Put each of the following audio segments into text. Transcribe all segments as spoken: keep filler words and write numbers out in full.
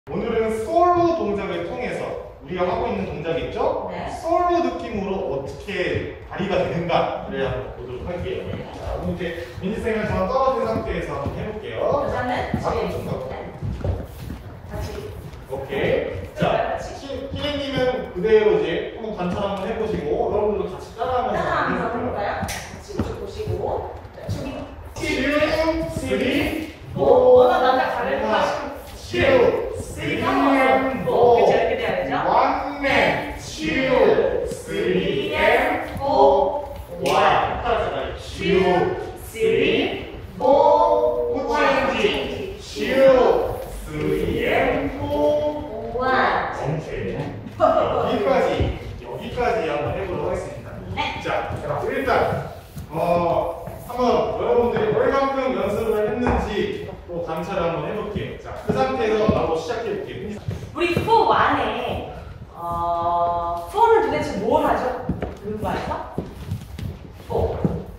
오늘은 솔로 동작을 통해서 우리가 하고 있는 동작 있죠? 네. 솔로 느낌으로 어떻게 다리가 되는가를 한번 보도록 할게요. 자, 오늘 이제 민지쌤이랑 저랑 떨어진 상태에서 한번 해볼게요. 여자는 앞으로 좀 더. 같이. 오케이. 자, 희희님은 그대로 이제 한번 관찰 한번 해보시고 여러분들도 같이 따라하면서 따라하면서 해볼게요. 해볼까요? 같이 이쪽 보시고. 자, 준비. two, three, 오, 어느 남자 다른 거 하시고. two, three, and four. 그쵸, 이렇게 돼야 되죠? One and two, three and four. One. 따라서 two, three, four. 꽃인지 two, three and four. 원. 오케이. 여기까지 여기까지 한번 해보도록 하겠습니다. 네. 자, 일단 어 한번 여러분들이 얼만큼 연습을 했는지 또 관찰을 한번 해볼게요. 자, 그 상태에서 바로 시작해볼게요. 우리 포 안에 어, 포는 도대체 뭘 하죠? rumba에서? 포.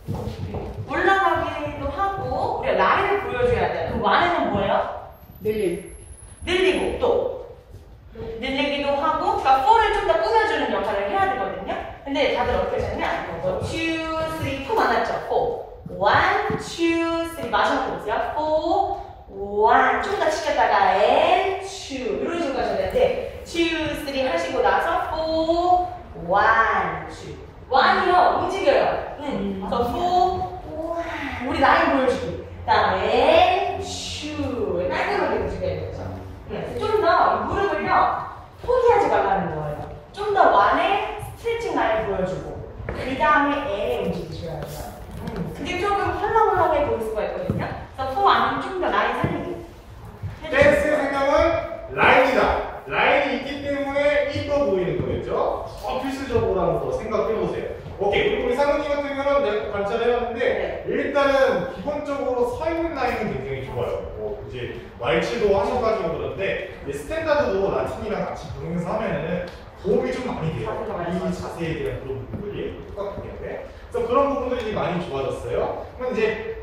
올라가기도 하고 우리가 라인을 보여줘야 돼요. 그럼 안에는 뭐예요? 늘림. 늘리고 또 늘리기도 하고, 그러니까 포를 좀 더 꾸며주는 역할을 해야 되거든요. 근데 다들 어떻게 하냐면 뭐 two, three, four 많았죠? four, one, two, three 마지막에 보세요. four, one 좀 더 치켰다가 and two 이런 식으로 가셔야 되는데 two, three 하시고 나서 four, one, two one이요 움직여요. 응. 그래서 four, one 우리 라인 보여주기. 그다음에 two 깔끔하게 움직여야 되죠. 좀 더 무릎을요 포기하지 말라는 거예요. 좀 더 완의 스트레칭 라인 보여주고 그 다음에 L에 움직이셔야 돼요. 음, 그게 조금 헐렁헐렁해 보일 수가 있거든요. 그래서 포 안은 좀 더 라인 살리기. 댄스의 생각은 라인이다. 라인이 있기 때문에 이뻐 보이는 거겠죠? 어, 필수적으로 한번 생각해보세요. 오케이. 그리고 우리 상은이 같은 경우는 내가 관찰해봤는데 네. 일단은 기본적으로 서 있는 라인은 굉장히 좋아요. 뭐 이제 왈츠도 하셔가지고 그런데 이제 스탠다드도 라틴이랑 같이 보면서 하면은 도움이 좀 많이 돼요. 이 자세에 대한 그런 부분들이 똑같기 때문에. 그래서 그런 부분들이 많이 좋아졌어요. 그럼 이제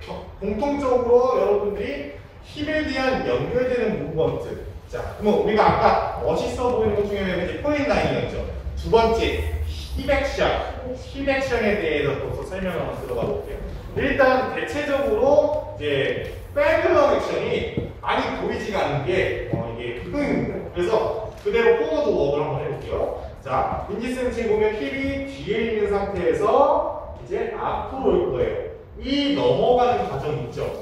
공통적으로 여러분들이 힙에 대한 연결되는 무브먼트. 자, 그럼 우리가 아까 멋있어 보이는 것 중에 이제 포인 라인이었죠. 두 번째, 힙 액션. 힙 액션에 대해서 또 설명을 한번 들어가 볼게요. 일단 대체적으로 이제 백그라운드 액션이 많이 보이지가 않는 게 어, 이게 흠. 그래서 그대로 포워드 워크를 한번 해볼게요. 자, 민지쌤 지금 보면 힙이 뒤에 있는 상태에서 이제 앞으로 올 거예요. 이 넘어가는 과정이 있죠.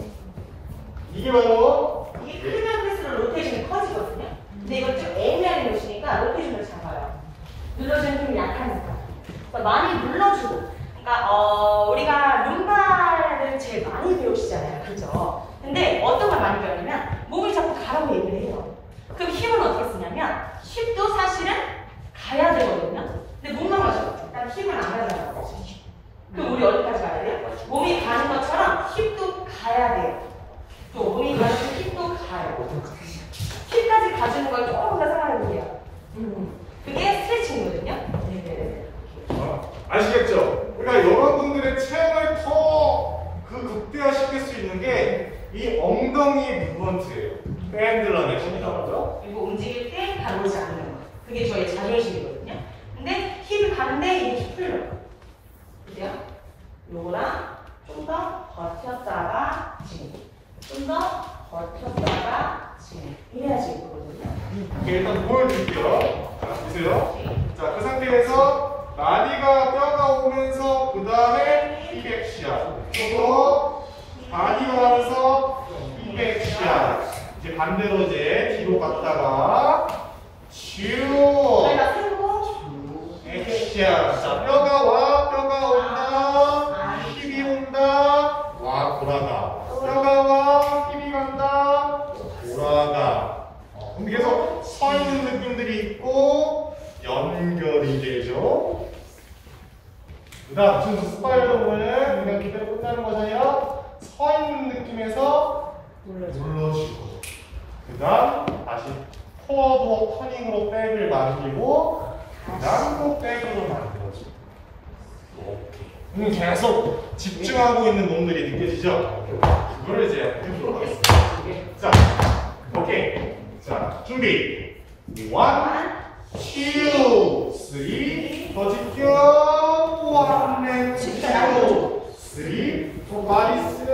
이게 바로 이게 크면 클수록 로테이션이 커지거든요. 근데 이건 좀 애매하게 놓으시니까 로테이션을 잡아요. 눌러주는 힘이 약하니까. 그래서 많이 눌러주고. 그러니까 어, 우리가 룸바를 제일 많이 배우시잖아요. 그죠? 근데 어떤 걸 많이 배우냐면 몸을 자꾸 가라고 얘기를 해요. 그럼 힙은 어떻게 쓰냐면 힙도 사실은 가야 되거든요. 근데 몸만 가죠. 일단 힙은 안 가잖아요. 그럼 우리 어디까지 가야 돼요? 몸이 가는 것처럼 힙도 가야 돼요. 또 몸이 가는 힙도 가요. 힙까지 가주는 걸 조금 더 생각해 보세요. 음. 그게 스트레칭이거든요. 네네네. 어, 아시겠죠? 그러니까 여러분들의 체형을 더 그 극대화시킬 수 있는 게 이 엉덩이 무브먼트예요. 밴들런 액션이라고 하죠. 그리고 움직일 때 가로지 않는 거. 그게 저희 자존심이거든요. 근데 힙이 가는데 이게 풀려요. 그죠? 요거랑 좀 더 버텼다가 지금. 좀 더 버텼다가 지금. 이래야지 이거거든요. 오케이, 일단 보여드릴게요. 자, 보세요. 자, 그 상태에서 바디가 뼈가 오면서 그 다음에 힙 액션. 또 바디가 와서 힙 액션. 이제 반대로 이제 뒤로 갔다가 슈 저희가 세우고 액션. 자, 뼈가 와, 뼈가 온다. 힙이 온다. 와, 돌아가. 뼈가 와, 힙이 간다. 돌아가. 어, 근데 계속 서 있는 느낌들이 있고 연결이 되죠. 그 다음 지금 스파이더맨은 그냥 그대로 끝나는 거잖아요. 서 있는 느낌에서 눌러주고 그 다음 다시 포워드 터닝으로 백을 만들고 그 다음 또 백으로 만들어주고 오케이. 음, 계속 집중하고 있는 몸들이 느껴지죠? 그거를 이제 해보도록 하겠습니다. 자, 오케이. 자, 준비. one, two, three. 더 지켜. one and two, three. 바리스.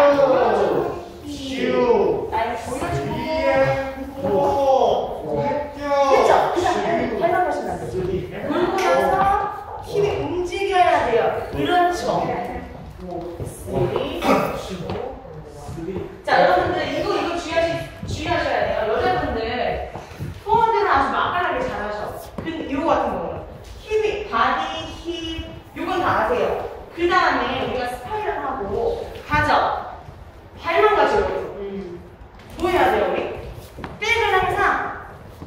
two, three and four. 그쵸? 그냥 팔만 하시면 안 되죠. 물고 나서 힘이 움직여야 돼요. 그렇죠. 자, 여러분들 이거 이거 주의하시, 주의하셔야 돼요. 여자분들 포원들은 아주 맛깔나게 잘하셔. 근데 이거 같은 경우는 힙이 바디, 힙 이건 다 아세요. 그 다음에 우리가 스파이럴 하고 가죠. 발만 가죠. 여기서. 음. 뭐 해야 돼요 우리? 백을 항상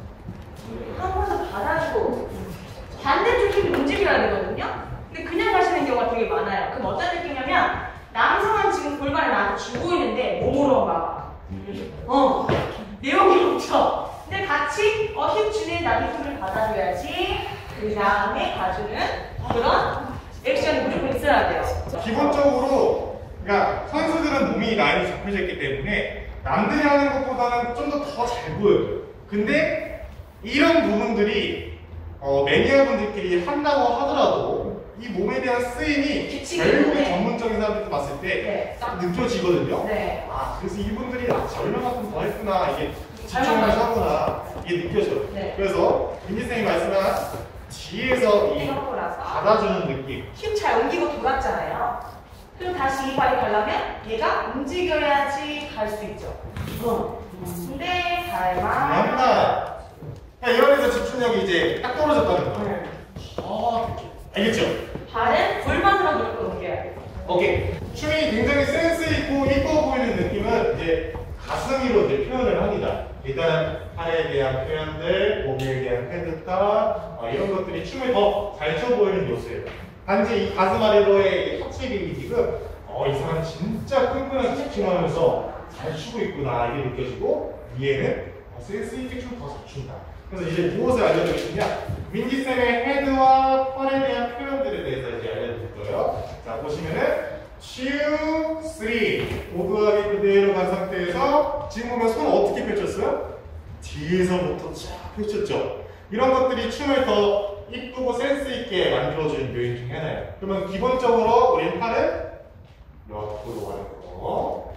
한 번 더 받아주고 반대쪽 힙이 움직여야 되거든요. 근데 그냥 가시는 경우가 되게 많아요. 그럼 어떤 느낌이냐면 남성은 지금 골반을 나한테 주고 있는데 몸으로 막 어, 내용이 없죠. 근데 같이 어, 힙 주는 나 힙을 받아줘야지. 그 다음에 가주는 그런 액션이 무조건 있어야 돼요. 기본적으로 그러니까 선수들은 몸이 라인이 잡혀져 있기 때문에 남들이 하는 것보다는 좀 더 더 잘 보여요. 근데 이런 부분들이 어, 매니아분들끼리 한다고 하더라도 이 몸에 대한 쓰임이 결국에 전문적인 사람들 봤을 때 딱 네. 느껴지거든요. 네. 아, 그래서 이분들이 아, 얼마만큼 더 했구나, 이게 집중을 하구나, 이게 느껴져요. 네. 그래서 민지쌤이 말씀한 뒤에서 이 받아주는 느낌. 힘 잘 옮기고 돌았잖아요. 그럼 다시 이 발이 가려면 얘가 움직여야지 갈 수 있죠. 이건. 근데 발만. 맞나? 이런 데서 집중력이 이제 딱 떨어졌다는 거예요. 네. 아, 알겠죠? 발은 골반으로 무조건 옮겨야 돼요. 오케이. 춤이 굉장히 센스 있고 이뻐 보이는 느낌은 이제 가슴으로 이제 표현을 합니다. 일단 팔에 대한 표현들, 목에 대한 헤드탑 어, 이런 것들이 춤을 더 잘 춰 보이는 요소예요. 단지 이 가슴 아래로의 터치력이 지금 어, 이 사람 진짜 끈끈하게 집중하면서 잘 추고 있구나 이게 느껴지고 위에는 어, 센스 있게 춤을 더 잘 춘다. 그래서 이제 무엇을 알려드리겠냐? 민지쌤의 헤드와 팔에 대한 표현들에 대해서 이제 알려드릴 거예요. 자, 보시면은 two, three 고도하게 그대로 간 상태에서 지금 보면 손 어떻게 펼쳤어요? 뒤에서부터 쫙 펼쳤죠. 이런 것들이 춤을 더 이쁘고 센스 있게 만들어주는 요인 중에 하나예요. 그러면 기본적으로 우리 팔은 옆으로 가는 거,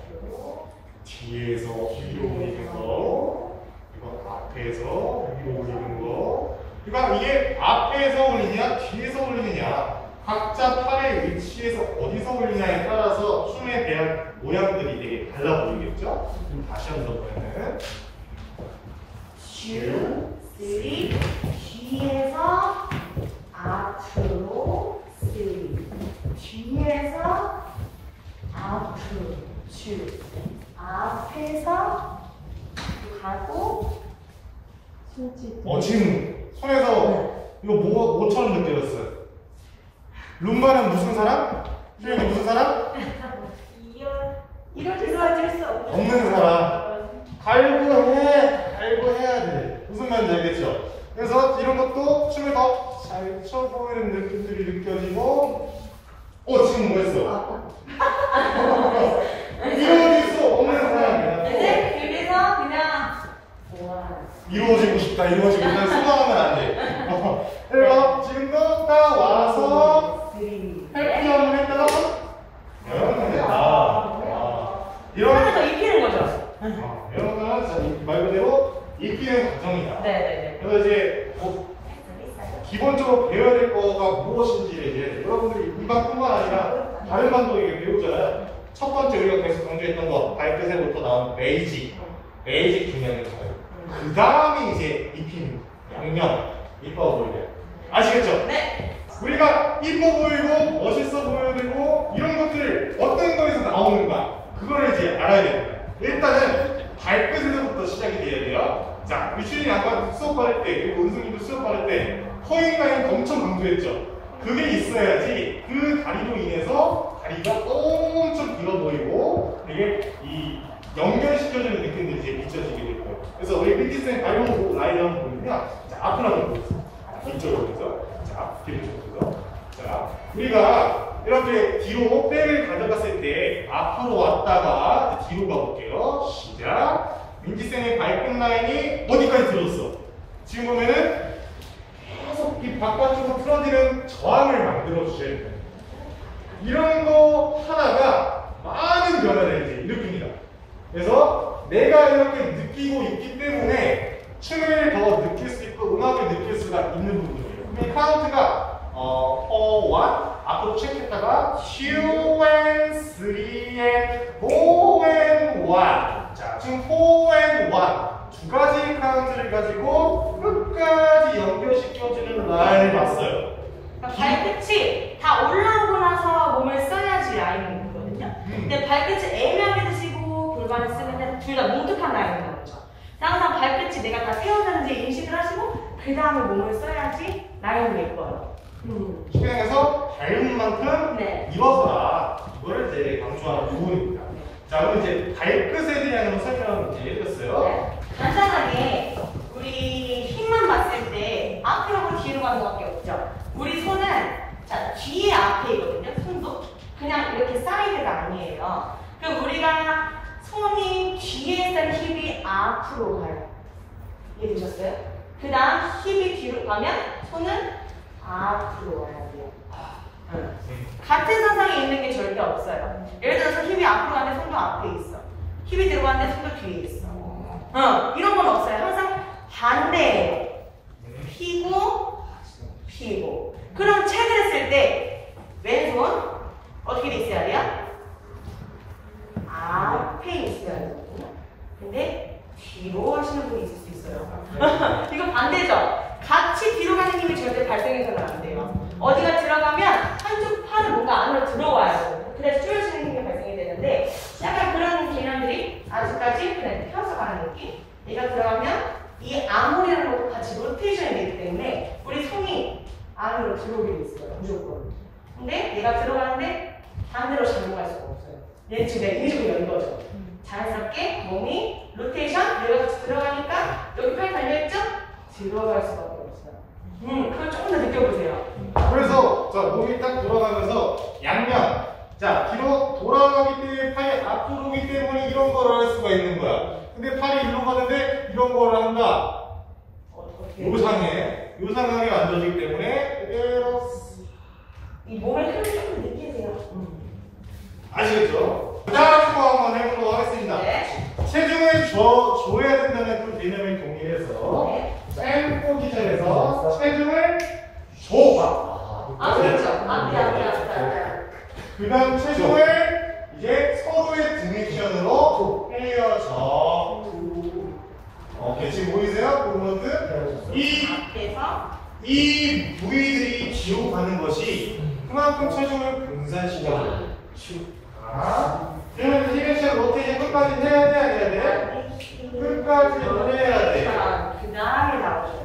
뒤에서 위로 올리는 거, 이거 앞에서 위로 올리는 거. 그러니까 이게 앞에서 올리냐, 뒤에서 올리느냐, 각자 팔의 위치에서 어디서 올리냐에 따라서 춤에 대한 모양들이 되게 달라 보이겠죠? 그럼 다시 한번 보면은 two, three, 뒤에서 앞으로 three, 뒤에서 앞으로 two, 앞에서 가고 손짓. 어, 지금 손에서 이거 뭐, 뭐처럼 느껴졌어요? 룸바는 무슨 사람? 수영이 무슨 사람? 이렇게 도와줄 수 없는, 없는 사람. 갈구해, 갈구해야 돼. 무슨 말인지 알겠죠? 그래서 이런 것도 춤을 더 잘 춰 보이는 느낌들이 느껴지고, 어, 지금 뭐 했어? 이루어질 수 없는 사람이야. 이제 그래서 그냥 이루어지고 싶다, 이루어지고 싶다. 소망하면 안 돼. 어, 그래서 지금도 딱 와서 헬피 한번 했다가 여러분 됐다. 아, 이런 하나 더 입히는 거죠. 아, 이런 거는 말 그대로 입히는 과정이다. 네네네. 그래서 이제 뭐 기본적으로 배워야 될 거가 무엇인지를 이제 여러분들이 이 반뿐만 아니라 다른 반도 이게 배우잖아요. 첫 번째 우리가 계속 강조했던 거 발끝에부터 나온 베이직, 베이직 중요한 거예요. 그 다음에 이제 입힌 양념, 이뻐 보이게. 아시겠죠? 네. 우리가 이뻐 보이고 멋있어 보여야 되고 이런 것들 어떤 거에서 나오는가 그거를 이제 알아야 됩니다. 일단은 발끝에서부터 시작이 돼야 돼요. 자, 유치원이 아까 수업할 때 그리고 은승이도 수업할 때 커잉 라인 엄청 강조했죠. 그게 있어야지 그 다리로 인해서 다리가 엄청 길어 보이고 되게 이 연결시켜주는 느낌들이 이제 미쳐지게 될 거예요. 그래서 우리 삐티쌤 발로 라인 한번 보면요. 자, 앞으로 한번 보세요. 이쪽으로 해서 자, 뒤로 해서 자, 우리가 이렇게 뒤로 백을 가져갔을 때 앞으로 왔다가 뒤로 가볼게요. 시작. 민지쌤의 발끝 라인이 어디까지 들어졌어? 지금 보면은 계속 이 바깥쪽으로 풀어지는 저항을 만들어 주셔야 돼요. 이런 거 하나가 많은 변화를 이제 일으킵니다. 그래서 내가 이렇게 느끼고 있기 때문에 춤을 더 느낄 수 있고 음악을 느낄 수가 있는 부분이에요. 그럼 카운트가 어, four, one 앞으로 체크했다가 two and three and four and one. 자, 지금 four and one 두 가지 카운트를 가지고 끝까지 연결시켜주는 라인을 봤어요. 그러니까 발끝이 다 올라오고 나서 몸을 써야지 라인이 있거든요. 음. 근데 발끝이 애매하게 드시고 골반을 쓰면 둘 다 뭉툭한 라인이 나오죠. 항상 발끝이 내가 다 세워졌는지 인식을 하시고 그 다음에 몸을 써야지 라인이 예뻐요. 음. 수영에서 밟은 만큼 네. 일어서라. 이거를 이제 강조하는 부분입니다. 자, 그럼 이제 발끝에 대한 설명을 이제 해드렸어요. 네. 간단하게 우리 힘만 봤을 때 앞으로 뒤로 가는 것밖에 없죠. 우리 손은 자 뒤에 앞에 있거든요. 손도 그냥 이렇게 사이드가 아니에요. 그럼 우리가 손이 뒤에 있는 힘이 앞으로 가요. 이해되셨어요? 그 다음 힙이 뒤로 가면 손은 앞으로 와야 돼요. 응. 같은 선상에 있는 게 절대 없어요. 예를 들어서 힙이 앞으로 가는데 손도 앞에 있어. 힙이 들어가는데 손도 뒤에 있어. 어, 이런 건 없어요. 항상 반대예요. 피고, 피고. 그럼 책을 했을 때 왼손 어떻게 돼 있어야 돼요? 앞에 있어야 되거든요. 근데 뒤로 하시는 분이 있을 수 있어요. 이거 반대죠? 같이 뒤로 가는 힘이 절대 발생해서는 안 돼요. 어디가 들어가면 한쪽 팔은 뭔가 안으로 들어와요. 그래서 줄여지는 힘이 발생이 되는데 약간 그런 개념들이 아직까지 그냥 펴서 가는 느낌? 얘가 들어가면 이 암홀이라는 것도 같이 로테이션이 되기 때문에 우리 손이 안으로 들어오게 돼 있어요. 무조건. 근데 얘가 들어가는데 반대로 잠궈갈 수가 없어요. 얘는 지금 내가 이쪽으로 연 거죠. 자연스럽게 몸이 로테이션, 얘가 들어가니까 여기 팔 달려있죠? 들어갈 수밖에 없어요. 음, 그걸 조금 더 느껴보세요. 그래서 자 몸이 딱 돌아가면서 양면 자 뒤로 돌아가기 때문에 팔이 앞으로 오기 때문에 이런 거를 할 수가 있는 거야. 근데 팔이 일로 가는데 이런 거를 한다. 어떻게? 요 상에 요 상황에 앉아지기 때문에 그대로 이 몸의 힘을 조금 느끼세요. 음. 아시겠죠? 다음 거 한번 해보도록 하겠습니다. 네. 체중을 줘, 줘야 된다는 그 개념에 동의해서 네. 셀 포지션에서 체중을 줘. 아, 그렇죠. 앞에, 앞에, 앞에, 앞에. 그 다음 체중을 이제 서로의 디렉션으로 헤어져. 오케이, 지금 보이세요? 그러면 이, 앞에서 이 부위들이 뒤로 가는 것이 그만큼 체중을 분산시켜요. 아, 그러면 디렉션 로테이션 끝까지 해야 돼, 안 해야 돼? 끝까지 해야 돼. 그 다음에 나오죠.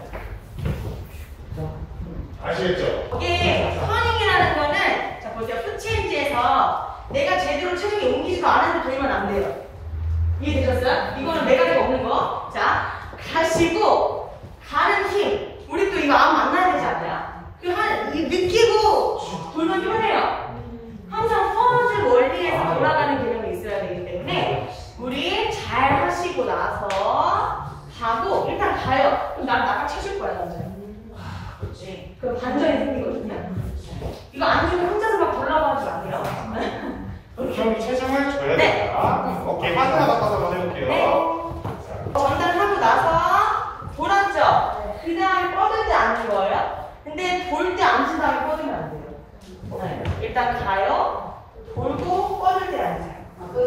아시겠죠? 이게 터닝이라는 거는 자 보세요. 풋체인지에서 내가 제대로 체중이 옮기지도 않았는데 돌면 안 돼요. 이해되셨어요? 이거는 메가드가 없는 거. 자 가시고 가는 힘. 우리 또 이거 암 만나야 되지 않나요? 그 한 느끼고 돌면 편해요. 항상 퍼즐 원리에서 돌아가는 개념이 있어야 되기 때문에 우리 잘 하시고 나서 가고 일단 가요. 그럼 난 나가 쳐줄 거야 남자. 그렇지. 그럼 반전이 생기거든요. 이거 안 주면 혼자서 막 올라가지 마세요. 그럼 체중을 줘야 네. 된다. 오케이, 하나 바꿔서 한번 해볼게요. 네. 전달하고 나서 돌았죠? 그 다음에 뻗을 때 앉는 거예요. 근데 돌 때 앉은 다음에 뻗으면 안 돼요. 네. 일단 가요. 돌고 뻗을 때 앉아요.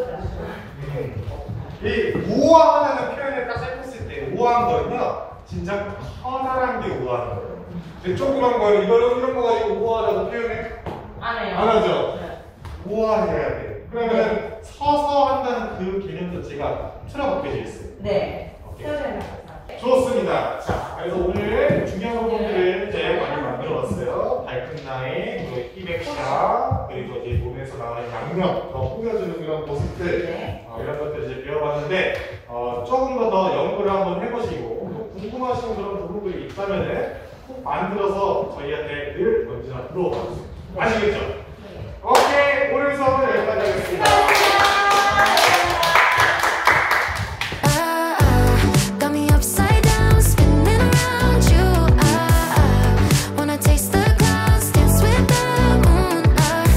이 우아하다는 표현을 딱 살폈을 때 우아한 거는요 진짜 커다란 게 우아한 거예요. 근데 조그만 거는 이걸 이런 거 가지고 우아하다고 표현해? 안 해요. 안 하죠? 네. 우아해야 돼. 그러면 서서 한다는 그 개념 자체가 틀어박혀져 있어요. 네. 오케이. 세워져야 돼요. 좋습니다. 자, 그래서 오늘 중요한 부분들을 이제 많이 만들어봤어요. 발끝 라인, 그리고 힙 액션, 그리고 이제 몸에서 나오는 양력, 더 꾸며주는 그런 모습들, 네. 어, 이런 것들 이제 배워봤는데, 어, 조금 더 더 연구를 한번 해보시고, 또 궁금하신 그런 부분들이 있다면은 꼭 만들어서 저희한테 늘 언제나 물어봐 주세요. 아시겠죠? 네. 오케이, 오늘 수업은 여기까지 하겠습니다.